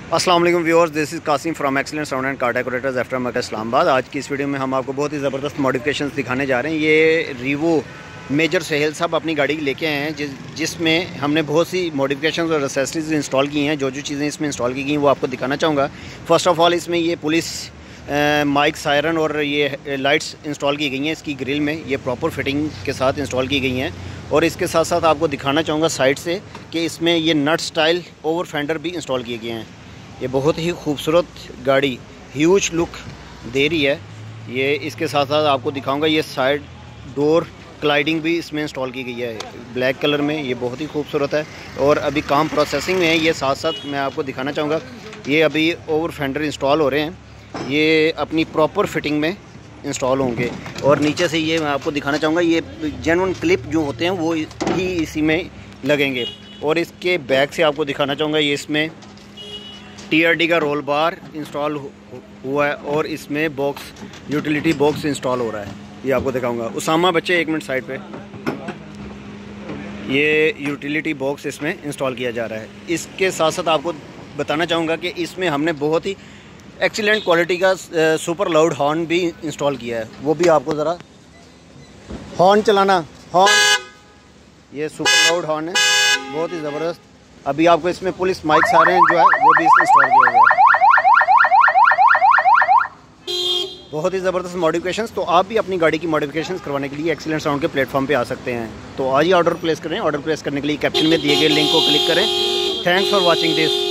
अस्सलाम वालेकुम viewers, this is Qasim from excellent sound and car decorators आफ्टर मक्का इस्लामाबाद। आज की इस वीडियो में हम आपको बहुत ही ज़बरदस्त मॉडिफिकेशंस दिखाने जा रहे हैं। ये रीवो मेजर सहेल साहब अपनी गाड़ी लेके आए हैं जिसमें हमने बहुत सी मॉडिफिकेशंस और एक्सेसरीज इंस्टॉल की हैं। जो चीज़ें इसमें इंस्टॉल की गई वो आपको दिखाना चाहूँगा। फ़र्स्ट ऑफ़ ऑल इसमें ये पुलिस माइक सायरन और ये लाइट्स इंस्टॉल की गई हैं इसकी ग्रिल में। ये प्रॉपर फिटिंग के साथ इंस्टॉल की गई हैं। और इसके साथ साथ आपको दिखाना चाहूँगा साइड से कि इसमें ये नट स्टाइल ओवर फेंडर भी इंस्टॉल किए गए हैं। ये बहुत ही खूबसूरत गाड़ी ह्यूज लुक दे रही है। ये इसके साथ साथ आपको दिखाऊंगा ये साइड डोर क्लाइडिंग भी इसमें इंस्टॉल की गई है ब्लैक कलर में। ये बहुत ही खूबसूरत है और अभी काम प्रोसेसिंग में है। ये साथ साथ मैं आपको दिखाना चाहूँगा ये अभी ओवर फेंडर इंस्टॉल हो रहे हैं। ये अपनी प्रॉपर फिटिंग में इंस्टॉल होंगे। और नीचे से ये मैं आपको दिखाना चाहूँगा ये जेन्युइन क्लिप जो होते हैं वो ही इसी में लगेंगे। और इसके बैक से आपको दिखाना चाहूँगा ये इसमें TRD का रोल बार इंस्टॉल हुआ है और इसमें बॉक्स यूटिलिटी बॉक्स इंस्टॉल हो रहा है। ये आपको दिखाऊंगा। उसामा बच्चे 1 मिनट साइड पे। ये यूटिलिटी बॉक्स इसमें इंस्टॉल किया जा रहा है। इसके साथ साथ आपको बताना चाहूँगा कि इसमें हमने बहुत ही एक्सीलेंट क्वालिटी का सुपर लाउड हॉर्न भी इंस्टॉल किया है। वो भी आपको ज़रा हॉर्न चलाना, हॉर्न, ये सुपर लाउड हॉर्न है, बहुत ही ज़बरदस्त। अभी आपको इसमें पुलिस माइक सायरन जो है वो भी इसमें इंस्टॉल किया गया है। बहुत ही ज़बरदस्त मॉडिफिकेशंस। तो आप भी अपनी गाड़ी की मॉडिफिकेशंस करवाने के लिए एक्सीलेंट साउंड के प्लेटफॉर्म पे आ सकते हैं। तो आज ही ऑर्डर प्लेस करें। ऑर्डर प्लेस करने के लिए कैप्शन में दिए गए लिंक को क्लिक करें। Thanks for watching this.